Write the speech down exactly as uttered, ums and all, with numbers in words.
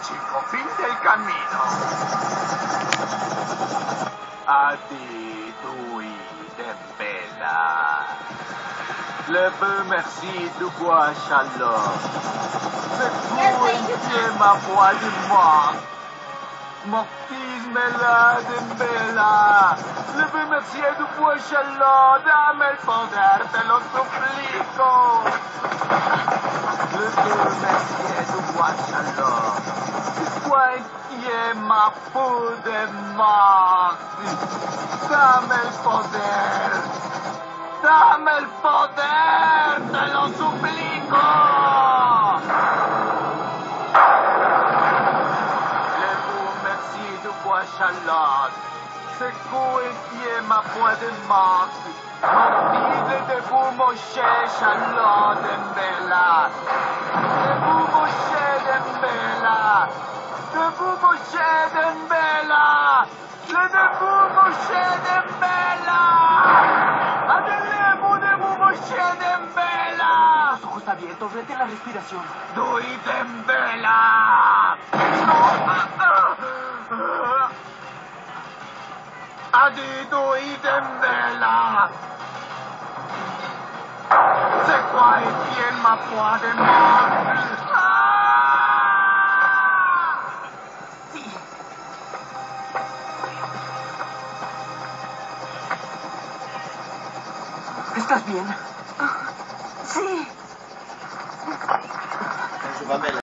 chico, fin del camino. A ti, Louis Dembélé. Le peu merci du bois Charlotte. C'est ma voix de mort. Mortismela Dembélé. Le peu merci du bois Charlotte. Dame el poder, te lo suplico. Le peu merci du bois Charlotte. C'est toi qui es ma peau de mort. Dame el poder. Dame el poder, te lo suplico. Le vous merci de bois Charlotte. C'est vous qui est ma voix de mort. Mortide de vous, mon cher Charlotte Dembélé. De vous, mon cher Dembélé. De vous, mon cher Dembélé. Le de vous, mon cher Dembélé. ¡Adelemos de Moche Dembélé! Los ojos abiertos, rete la respiración. ¡Louis Dembélé! ¡Adi Louis Dembélé! C'est quoi qui est ma foi de mort? Sí. ¿Estás bien? Sí. Con su papel.